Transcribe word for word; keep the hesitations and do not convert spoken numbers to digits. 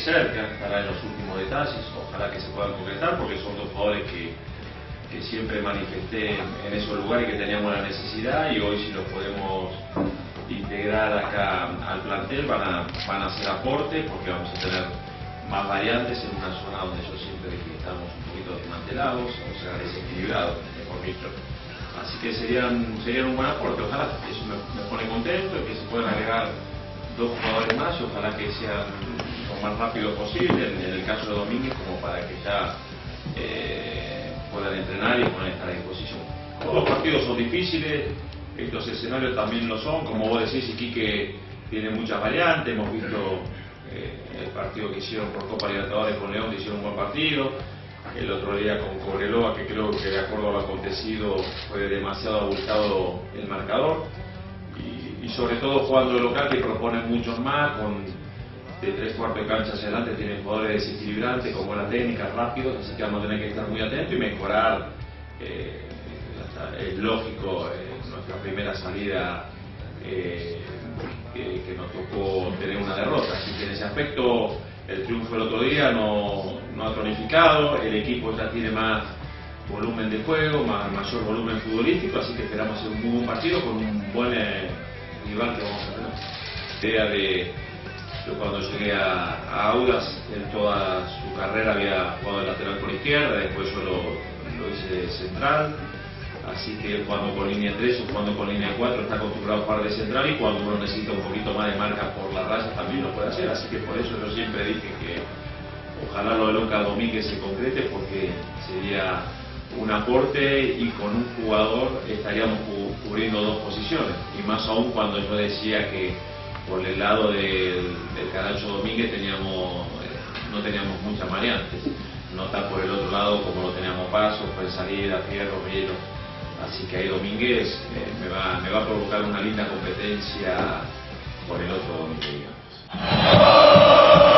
cerca, estará en los últimos detalles, ojalá que se puedan concretar porque son dos jugadores que, que siempre manifesté en esos lugares que teníamos la necesidad y hoy si los podemos integrar acá al plantel van a, van a hacer aporte porque vamos a tener más variantes en una zona donde yo siempre dije que estamos un poquito desmantelados, o sea, desequilibrados, mejor dicho. Así que serían, serían un buen aporte, ojalá, eso me, me pone contento, que se puedan agregar dos jugadores más y ojalá que sean lo más rápido posible, en, en el caso de Domínguez, como para que ya eh, puedan entrenar y puedan estar a disposición. Todos los partidos son difíciles, estos escenarios también lo son, como vos decís, Iquique tiene muchas variantes, hemos visto eh, el partido que hicieron por Copa Libertadores con León, que hicieron un buen partido, el otro día con Cobreloa, que creo que de acuerdo a lo acontecido fue demasiado abultado el marcador, y, y sobre todo jugando de local que proponen muchos más, con de tres cuartos de cancha hacia adelante, tienen jugadores desequilibrantes, con buena técnica, rápidos, así que vamos a tener que estar muy atentos y mejorar. Eh, es lógico, eh, nuestra primera salida eh, que, que nos tocó tener una derrota, así que en ese aspecto el triunfo del otro día no, no ha tonificado, el equipo ya tiene más volumen de juego, más, mayor volumen futbolístico, así que esperamos hacer un muy buen partido con un buen eh, rival que vamos a tener. La idea de yo cuando llegué a, a Audax en toda su carrera había jugado de lateral por izquierda, después yo lo, lo hice de central. Así que jugando con línea tres o jugando con línea cuatro está acostumbrado a jugar de central y cuando uno necesita un poquito más de marca por la raya también lo puede hacer. Así que por eso yo siempre dije que ojalá lo de Lucas Domínguez se concrete porque sería un aporte y con un jugador estaríamos cu cubriendo dos posiciones. Y más aún cuando yo decía que por el lado del, del Caracho Domínguez teníamos, eh, no teníamos muchas variantes. No está por el otro lado como lo teníamos Paso, por salida, Fierro, Riero. Así que ahí Domínguez eh, me, va, me va a provocar una linda competencia por el otro Domínguez, digamos.